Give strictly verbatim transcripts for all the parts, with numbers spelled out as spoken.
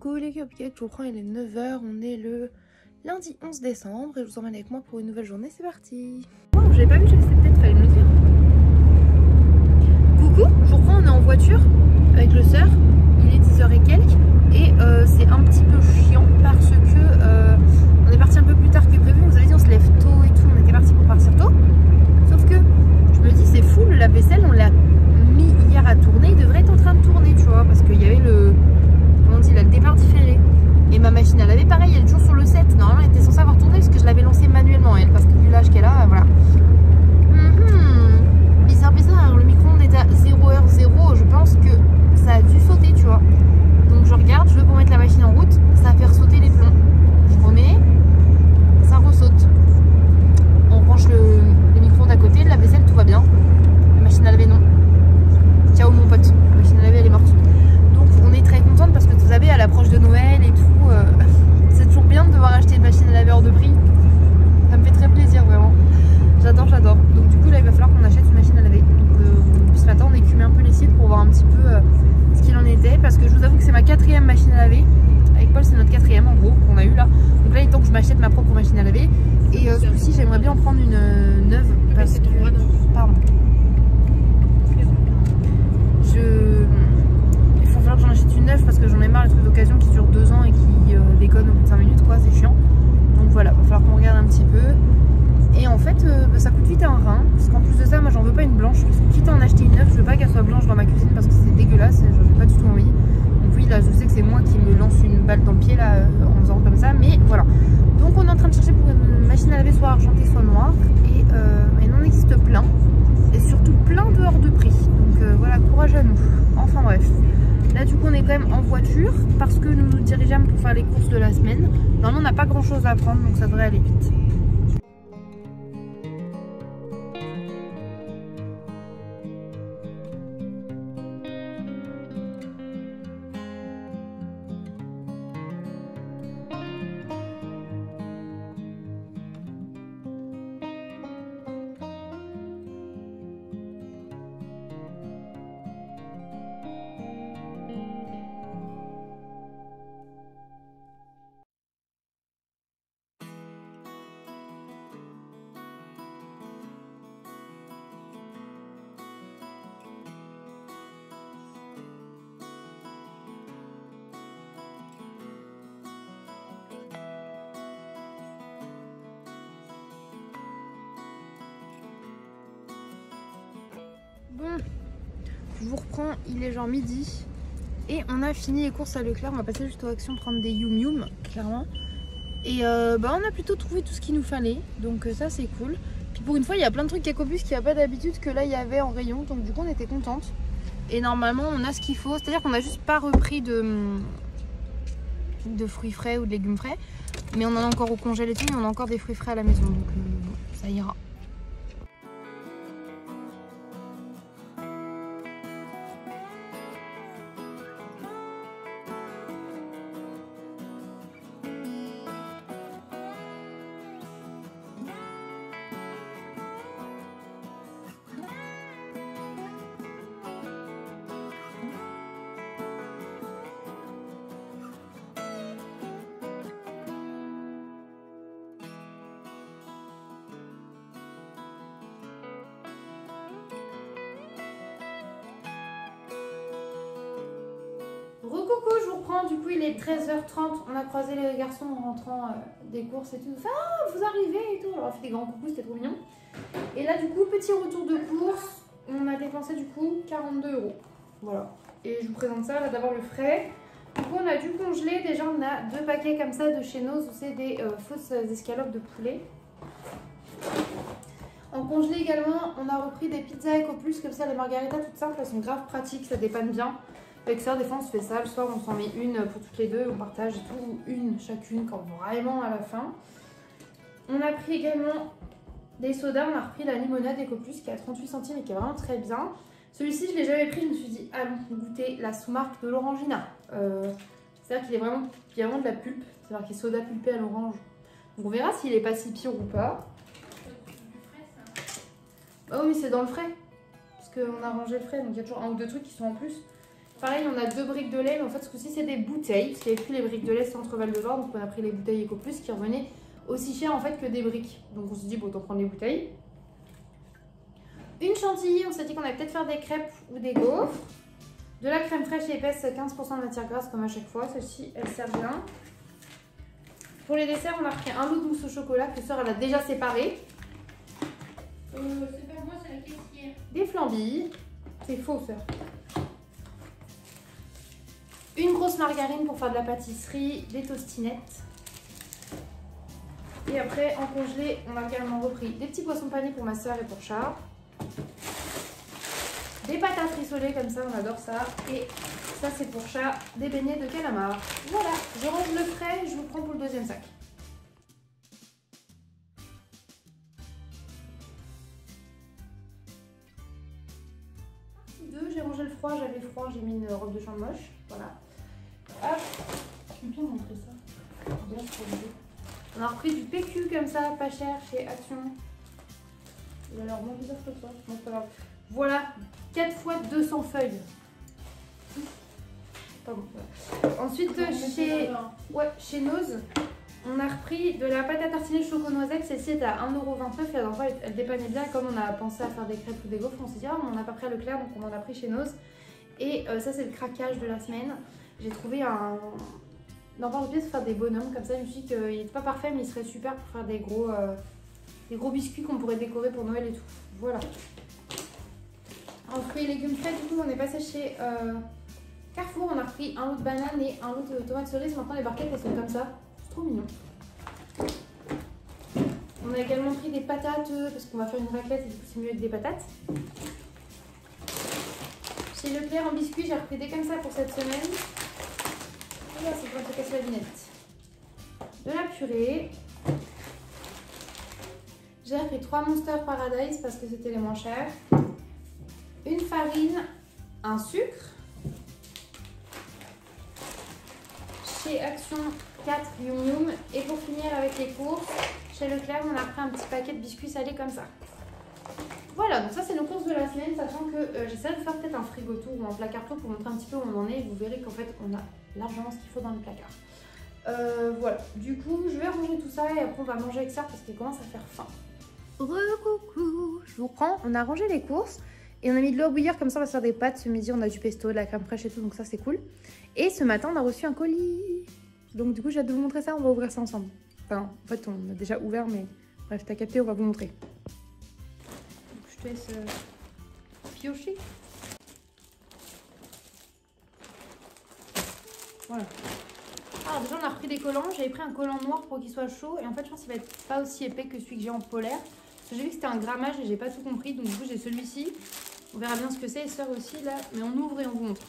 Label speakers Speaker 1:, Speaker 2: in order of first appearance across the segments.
Speaker 1: Coucou les cupcakes, je vous prends, il est neuf heures, on est le lundi onze décembre et je vous emmène avec moi pour une nouvelle journée, c'est parti. Oh, j'avais pas vu, je sais peut-être fallait me le dire. Coucou, je vous prends, on est en voiture avec le sœur, il est dix heures et quelques et euh, c'est un petit peu chiant parce que euh, on est parti un peu plus tard que prévu, on vous avait dit on se lève tôt et tout, on était parti pour partir tôt. Sauf que je me dis c'est fou, le lave-vaisselle on l'a mis hier à tourner, il devrait être en train de tourner tu vois, parce qu'il y avait le... on dit là, le départ différé. Et ma machine à laver, pareil, elle est toujours sur le sept. Normalement, elle était censée avoir tourné parce que je l'avais lancée manuellement, elle, parce que vu l'âge qu'elle a, voilà. Mm-hmm. Bizarre, bizarre. Le micro-ondes est à zéro heure zéro. Je pense que ça a dû sauter, tu vois. Donc je regarde, je veux pour mettre la machine en route. Ça va faire sauter les plombs. Je remets, ça ressaute. On branche le, le micro-ondes à côté, la vaisselle, tout va bien. La machine à laver, non. Ciao, mon pote. La machine à laver, elle est morte. On est très contente parce que vous savez, à l'approche de Noël et tout, euh, c'est toujours bien de devoir acheter une machine à laver hors de prix. Ça me fait très plaisir vraiment. J'adore, j'adore. Donc du coup là il va falloir qu'on achète une machine à laver. Donc euh, ce matin on écumait un peu les sites pour voir un petit peu euh, ce qu'il en était. Parce que je vous avoue que c'est ma quatrième machine à laver. Avec Paul c'est notre quatrième en gros qu'on a eu là. Donc là il est temps que je m'achète ma propre machine à laver. Et euh, ce coup-ci j'aimerais bien en prendre une euh, neuve parce que... Pardon. Je... que j'en achète une neuve parce que j'en ai marre les trucs d'occasion qui durent deux ans et qui euh, déconnent au bout de cinq minutes quoi, c'est chiant. Donc voilà, va falloir qu'on regarde un petit peu. Et en fait euh, bah, ça coûte vite un rein, parce qu'en plus de ça moi j'en veux pas une blanche, parce que quitte à en acheter une neuve, je veux pas qu'elle soit blanche dans ma cuisine parce que c'est dégueulasse, j'ai pas du tout envie. Donc oui là je sais que c'est moi qui me lance une balle dans le pied là en faisant comme ça, mais voilà. Donc on est en train de chercher pour une machine à laver soit argentée soit noire, et euh, il en existe plein, et surtout plein de hors de prix. Donc euh, voilà, courage à nous. Enfin bref. Là du coup on est quand même en voiture parce que nous nous dirigeons pour faire les courses de la semaine. Normalement on n'a pas grand chose à prendre donc ça devrait aller vite. Bon, je vous reprends, il est genre midi et on a fini les courses à Leclerc. On va passer juste aux actions prendre des Yum Yum, clairement. Et euh, bah, on a plutôt trouvé tout ce qu'il nous fallait, donc euh, ça c'est cool. Puis pour une fois, il y a plein de trucs Ecobus qu'il n'y a pas d'habitude que là il y avait en rayon, donc du coup on était contente. Et normalement on a ce qu'il faut, c'est-à-dire qu'on n'a juste pas repris de, de fruits frais ou de légumes frais, mais on en a encore au congèle et tout, mais on a encore des fruits frais à la maison, donc euh, ça ira. Recoucou, je vous reprends, du coup il est treize heures trente, on a croisé les garçons en rentrant euh, des courses et tout. Ah, vous arrivez et tout, on leur a fait des grands coucous, c'était trop mignon. Et là du coup, petit retour de course, on a dépensé du coup quarante-deux euros. Voilà, et je vous présente ça, là d'abord le frais. Du coup on a du congelé, déjà on a deux paquets comme ça de chez Noz, où c'est des euh, fausses escalopes de poulet. En congelé également, on a repris des pizzas Ecobus, comme ça les margaritas toutes simples, elles sont grave pratiques, ça dépanne bien. Avec ça, des fois on se fait ça, le soir on s'en met une pour toutes les deux, on partage et tout, ou une chacune quand vraiment à la fin. On a pris également des sodas, on a repris la limonade Ecobus qui est à trente-huit centimes et qui est vraiment très bien. Celui-ci je l'ai jamais pris, je me suis dit allons goûter la sous-marque de l'Orangina. Euh, C'est-à-dire qu'il est vraiment, il y a vraiment de la pulpe, c'est marqué soda pulpé à l'orange. Donc on verra s'il est pas si pire ou pas. Ah oui, mais c'est dans le frais. Parce qu'on a rangé le frais, donc il y a toujours un ou deux trucs qui sont en plus. Pareil, on a deux briques de lait, mais en fait, ce coup-ci, c'est des bouteilles. Parce qu'il n'y avait plus les briques de lait Centre Val de Loire, donc on a pris les bouteilles Eco Plus qui revenaient aussi cher en fait que des briques. Donc on s'est dit, bon, autant prendre les bouteilles. Une chantilly, on s'est dit qu'on allait peut-être faire des crêpes ou des gaufres. De la crème fraîche et épaisse, quinze pour cent de matière grasse comme à chaque fois. Celle-ci, elle sert bien. Pour les desserts, on a pris un lot de mousse au chocolat que Sœur elle a déjà séparé.
Speaker 2: Euh, c'est pas moi, c'est la caissière.
Speaker 1: Des flambilles. C'est faux, Sœur. Une grosse margarine pour faire de la pâtisserie, des tostinettes. Et après, en congelé, on a également repris des petits poissons panés pour ma soeur et pour Charles. Des patates rissolées comme ça, on adore ça. Et ça, c'est pour Chat, des beignets de calamar. Voilà, je range le frais, je vous prends pour le deuxième sac. Deux, j'ai rangé le froid, j'avais froid, j'ai mis une robe de chambre moche. Voilà. Hop,
Speaker 2: Tu peux bien montrer ça. Bien,
Speaker 1: on a repris du P Q comme ça, pas cher, chez Action. Il a l'air moins bizarre que ça. Bon, pas grave. Voilà, quatre fois deux cents feuilles. Pardon, voilà. Ensuite, chez, ouais, chez Nose, on a repris de la pâte à tartiner choco-noisette. Celle-ci est à un euro vingt-neuf. La dernière fois, elle, elle dépannait bien. Comme on a pensé à faire des crêpes ou des gaufres, on s'est dit, ah, on n'a pas pris à Leclerc, donc on en a pris chez Nose. Et euh, ça, c'est le craquage de la semaine. J'ai trouvé un... Dans le pièce, faire des bonhommes comme ça. Je me suis dit qu'il n'était pas parfait, mais il serait super pour faire des gros, euh, des gros biscuits qu'on pourrait décorer pour Noël et tout. Voilà. En fruits et légumes frais, du coup, on est passé chez euh, Carrefour. On a repris un lot de bananes et un lot de tomates cerises. Maintenant, les barquettes, elles sont comme ça. C'est trop mignon. On a également pris des patates parce qu'on va faire une raclette et du coup, c'est mieux avec des patates. Chez Leclerc en biscuits, j'ai repris des comme ça pour cette semaine. Et là, c'est pour te casser la vinette. De la purée. J'ai repris trois Monster Paradise parce que c'était les moins chers. Une farine, un sucre. Chez Action, quatre Yum Yum. Et pour finir avec les courses, chez Leclerc, on a pris un petit paquet de biscuits salés comme ça. Voilà, donc ça c'est nos courses de la semaine, sachant que euh, j'essaie de faire peut-être un frigo tour ou un placard tour pour montrer un petit peu où on en est. Et vous verrez qu'en fait, on a largement ce qu'il faut dans le placard. Euh, voilà, du coup, je vais ranger tout ça et après on va manger avec ça parce qu'il commence à faire faim. Re-coucou, je vous prends, on a rangé les courses. Et on a mis de l'eau à bouillir, comme ça on va se faire des pâtes. Ce midi on a du pesto, de la crème fraîche et tout, donc ça c'est cool. Et ce matin on a reçu un colis. Donc du coup j'ai hâte de vous montrer ça, on va ouvrir ça ensemble. Enfin en fait on a déjà ouvert mais bref t'as capté, on va vous montrer. Donc je te laisse euh, piocher. Voilà. Alors déjà on a repris des collants, j'avais pris un collant noir pour qu'il soit chaud. Et en fait je pense qu'il va être pas aussi épais que celui que j'ai en polaire. Parce que j'ai vu que c'était un grammage et j'ai pas tout compris. Donc du coup j'ai celui-ci. On verra bien ce que c'est, et Sœur aussi là, mais on ouvre et on vous montre.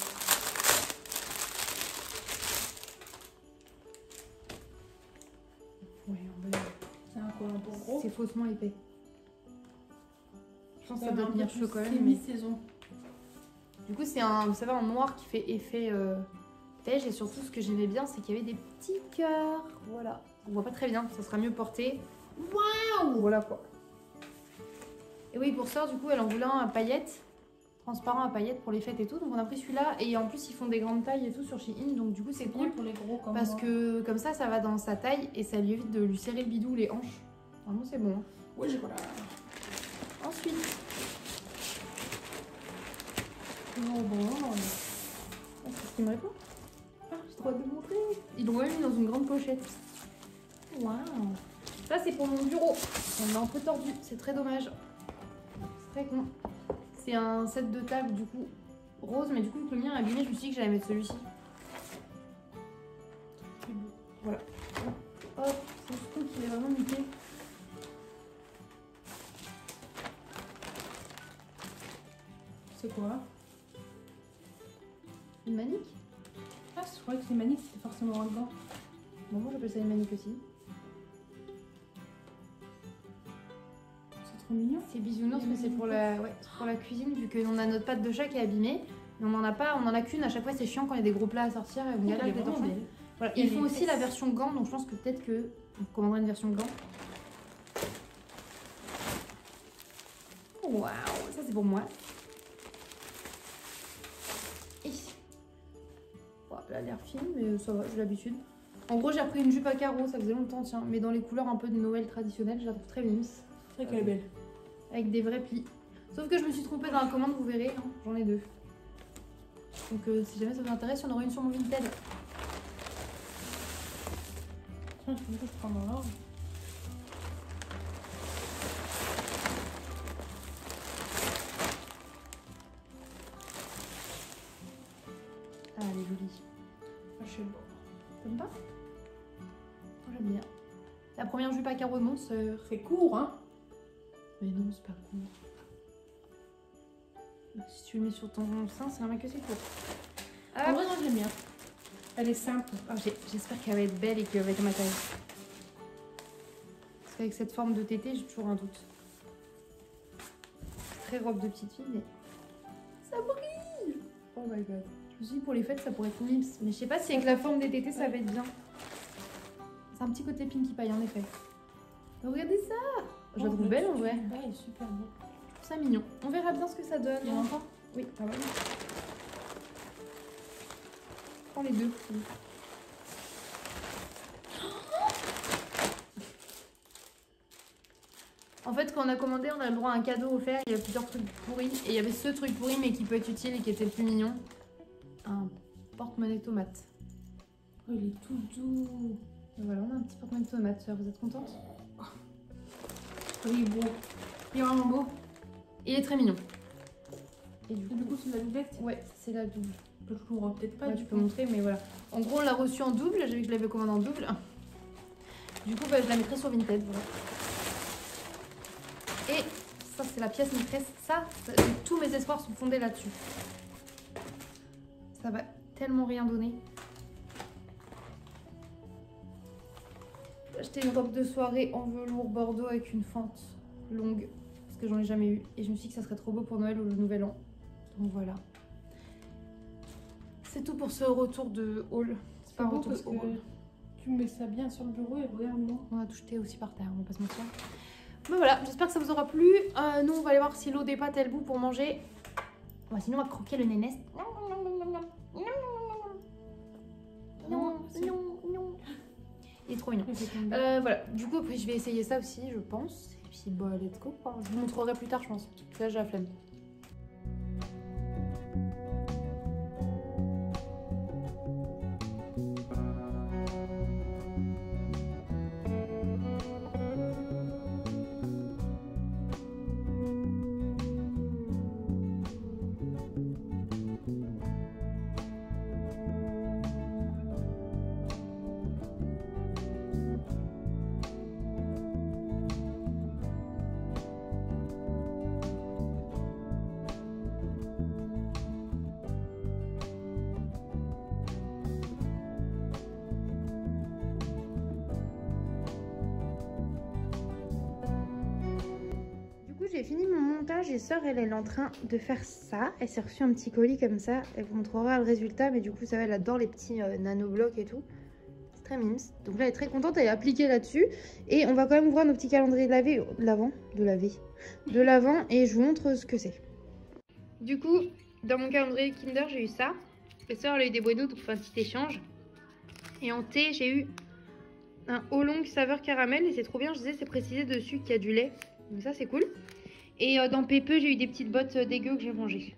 Speaker 1: Ouais, on va...
Speaker 2: C'est un collant pour gros.
Speaker 1: C'est faussement épais. Je pense que ça doit
Speaker 2: un
Speaker 1: tenir
Speaker 2: peu
Speaker 1: chocolat.
Speaker 2: C'est
Speaker 1: Mais...
Speaker 2: mi-saison.
Speaker 1: Du coup c'est un, vous savez, un noir qui fait effet euh, beige. Et surtout ce que j'aimais bien, c'est qu'il y avait des petits cœurs. Voilà. On voit pas très bien, ça sera mieux porté. Waouh! Voilà quoi. Et oui, pour Sœur, du coup, elle en voulait un à paillettes, transparent à paillettes pour les fêtes et tout. Donc on a pris celui-là. Et en plus, ils font des grandes tailles et tout sur Shein. Donc du coup, c'est cool
Speaker 2: pour les gros comme
Speaker 1: parce
Speaker 2: moi.
Speaker 1: que comme ça, ça va dans sa taille et ça lui évite de lui serrer le bidou, les hanches. Vraiment, c'est bon. Hein.
Speaker 2: Ouais, voilà.
Speaker 1: Ensuite,
Speaker 2: Oh bon.
Speaker 1: ah, c'est ce qu'il me répond. Ah, j'ai trop hâte de le montrer. Ils l'ont même mis dans une grande pochette. Waouh. Ça, c'est pour mon bureau. On l'a un peu tordu. C'est très dommage. Très con. C'est un set de table du coup rose, mais du coup le mien est abîmé, je me suis dit que j'allais mettre celui-ci. Voilà. Hop, c'est surtout qu'il est vraiment nickel.
Speaker 2: C'est quoi?
Speaker 1: Une manique?
Speaker 2: Ah, je croyais que les maniques c'était forcément un gant.
Speaker 1: Bon, moi j'appelle ça une manique aussi.
Speaker 2: C'est trop mignon.
Speaker 1: C'est bisounours, mais c'est pour la, ouais, pour la cuisine, vu qu'on a notre pâte de chat qui est abîmée. Mais on n'en a pas, on en a qu'une. À chaque fois, c'est chiant quand il y a des gros plats à sortir et on galère avec des torchons. Voilà. Ils font aussi la version gant, donc je pense que peut-être que on commandera une version gant. Waouh, ça c'est pour moi. Et elle a l'air fine, mais ça va, j'ai l'habitude. En gros, j'ai repris une jupe à carreaux, ça faisait longtemps, tiens, mais dans les couleurs un peu de Noël traditionnelles, je la trouve très mimes.
Speaker 2: C'est vrai qu'elle est belle.
Speaker 1: Avec des vrais plis. Sauf que je me suis trompée dans la commande, vous verrez, hein, j'en ai deux. Donc euh, si jamais ça vous intéresse, il y en aura une sur mon Vinted.
Speaker 2: Tiens, je peux prendre dans l'ordre.
Speaker 1: Ah, elle est jolie.
Speaker 2: Ah, je sais pas.
Speaker 1: T'aimes pas? Moi j'aime bien. La première jupe à carreaux de mon sœur.
Speaker 2: C'est court, hein?
Speaker 1: Mais non, c'est pas court. Si tu le mets sur ton sein, c'est un mec que c'est court.
Speaker 2: Ah, en vrai, non, j'aime bien. Elle est simple.
Speaker 1: Oh, j'espère qu'elle va être belle et qu'elle va être ma taille. Parce qu'avec cette forme de tété, j'ai toujours un doute. Très robe de petite fille, mais ça brille. Oh my god. Je me suis dit pour les fêtes, ça pourrait être mimes. Mais je sais pas si avec la forme des tétés, ça va être bien. C'est un petit côté Pinkie Pie, en effet. Regardez ça. Je la trouve belle en vrai.
Speaker 2: Elle est super belle.
Speaker 1: Je trouve ça mignon. On verra bien ce que ça donne.
Speaker 2: Il y en a encore?
Speaker 1: Oui, ah ouais. Prends les deux. En fait, quand on a commandé, on a le droit à un cadeau offert. Il y a plusieurs trucs pourris. Et il y avait ce truc pourri, mais qui peut être utile et qui était le plus mignon. Un porte-monnaie tomate.
Speaker 2: Oh, il est tout doux.
Speaker 1: Et voilà, on a un petit porte-monnaie tomate. Vous êtes contente?
Speaker 2: Oui, beau.
Speaker 1: Il est vraiment beau. Et il est très mignon.
Speaker 2: Et du coup, du coup c'est la doublette?
Speaker 1: Ouais, c'est la double.
Speaker 2: Je ne l'ouvre peut-être pas.
Speaker 1: Ouais,
Speaker 2: du
Speaker 1: tu peux
Speaker 2: coup.
Speaker 1: montrer, mais voilà. En gros, on l'a reçu en double. J'ai vu que je l'avais commandé en double. Du coup, bah, je la mettrai sur Vinted. Voilà. Et ça, c'est la pièce maîtresse. Ça, ça, tous mes espoirs sont fondés là-dessus. Ça va tellement rien donner. J'ai acheté une robe de soirée en velours bordeaux avec une fente longue. Parce que j'en ai jamais eu. Et je me suis dit que ça serait trop beau pour Noël ou le Nouvel An. Donc voilà. C'est tout pour ce retour de haul. C'est pas un
Speaker 2: beau
Speaker 1: retour
Speaker 2: parce
Speaker 1: de haul.
Speaker 2: que tu mets ça bien sur le bureau et regarde-moi.
Speaker 1: On a tout jeté aussi par terre, on va pas se mentir. Mais voilà, j'espère que ça vous aura plu. Euh, nous, on va aller voir si l'eau des pâtes est le bout pour manger. Ouais, sinon, on va croquer le nénès. Non, non, non. Il est trop mignon. Euh, voilà, du coup, après, je vais essayer ça aussi, je pense. Et puis, bah, let's go. Je vous montrerai plus tard, je pense. Parce que là, j'ai la flemme. J'ai fini mon montage et Sœur elle, elle est en train de faire ça. Elle s'est reçue un petit colis comme ça. Elle vous montrera le résultat, mais du coup ça va, elle adore les petits euh, nanoblocs et tout. C'est très mimes. Donc là elle est très contente, elle est appliquée là-dessus. Et on va quand même ouvrir nos petits calendriers de laver, de l'avant, de laver, de l'avant et je vous montre ce que c'est. Du coup, dans mon calendrier Kinder j'ai eu ça. Et Sœur elle a eu des Bueno, donc on fait un petit échange. Et en thé j'ai eu un oolong saveur caramel et c'est trop bien, je disais c'est précisé dessus qu'il y a du lait. Donc ça c'est cool. Et euh, dans Pépeux, j'ai eu des petites bottes euh, dégueu que j'ai rangées.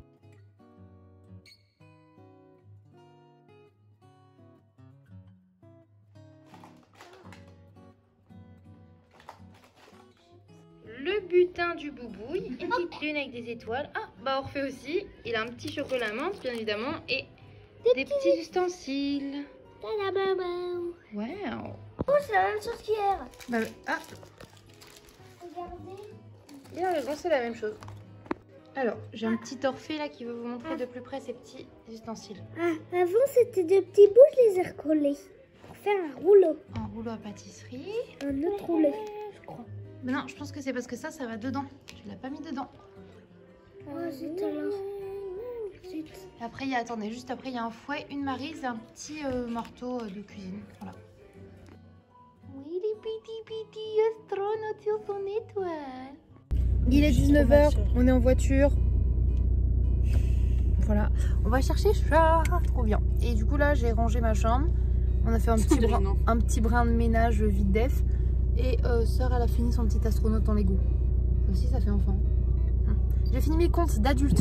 Speaker 1: Le butin du boubouille, une petite lune avec des étoiles. Ah, bah Orphée aussi. Il a un petit chocolat menthe, bien évidemment, et des, des petits, petits ustensiles. Wow.
Speaker 3: Oh, c'est la même chose qu'hier.
Speaker 1: Bah, ah.
Speaker 3: Regardez.
Speaker 1: Il a raison, c'est la même chose. Alors, j'ai un petit Orphée là qui veut vous montrer de plus près ses petits ustensiles.
Speaker 3: Ah, avant c'était des petits bouts, je les ai recollés pour faire un rouleau.
Speaker 1: Un rouleau à pâtisserie.
Speaker 3: Un autre rouleau, je crois.
Speaker 1: Mais non, je pense que c'est parce que ça, ça va dedans. Tu l'as pas mis dedans.
Speaker 3: Oh, zut alors. Zut.
Speaker 1: Et après, il y a, attendez, juste après, il y a un fouet, une maryse et un petit euh, marteau de cuisine. Voilà. Oui, les petits petits astronautes sur son étoile. Il est dix-neuf heures, on est en voiture. Voilà, on va chercher ça, trop bien. Et du coup là j'ai rangé ma chambre. On a fait un petit, brin, un petit brin de ménage vide def. Et euh, sœur elle a fini son petit astronaute en Lego. Ça aussi ça fait enfant. J'ai fini mes comptes d'adulte.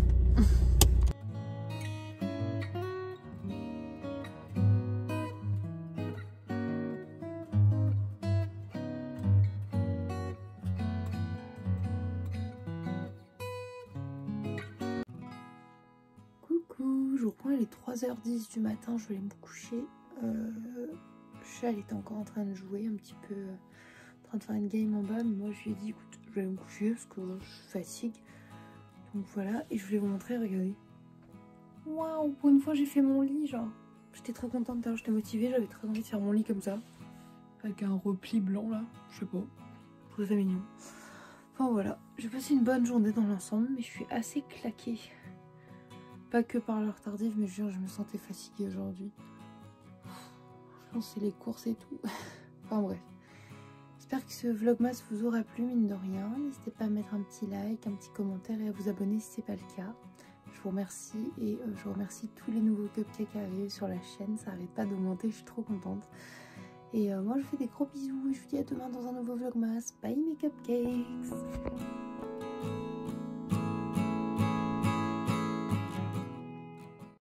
Speaker 1: Coucou, je reprends, il est trois heures dix du matin, je vais aller me coucher. Euh, Chal était encore en train de jouer un petit peu, euh, en train de faire une game en bas, mais moi je lui ai dit écoute, je vais aller me coucher parce que je fatigue. Donc voilà, et je voulais vous montrer, regardez. Waouh, pour une fois j'ai fait mon lit, genre. J'étais trop contente, j'étais motivée, j'avais très envie de faire mon lit comme ça. Avec un repli blanc là, je sais pas. Je trouve ça mignon. Enfin voilà, j'ai passé une bonne journée dans l'ensemble, mais je suis assez claquée. Pas que par l'heure tardive, mais je jure, je me sentais fatiguée aujourd'hui. Je pense que c'est les courses et tout. Enfin bref. J'espère que ce vlogmas vous aura plu, mine de rien. N'hésitez pas à mettre un petit like, un petit commentaire et à vous abonner si c'est pas le cas. Je vous remercie et euh, je remercie tous les nouveaux cupcakes qui arrivent sur la chaîne. Ça arrête pas d'augmenter, je suis trop contente. Et euh, moi je vous fais des gros bisous et je vous dis à demain dans un nouveau vlogmas. Bye mes cupcakes!